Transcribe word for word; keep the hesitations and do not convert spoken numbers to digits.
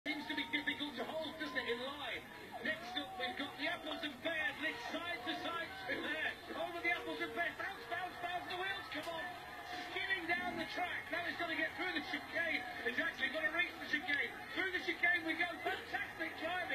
Seems to be difficult to hold, doesn't it, in line? Next up, we've got the apples and pears, licked side to side through there. Over the apples and pears, bounce, bounce, bounce, the wheels, come on. Skimming down the track, now he's got to get through the chicane. He's actually got to reach the chicane. Through the chicane we go, fantastic drive.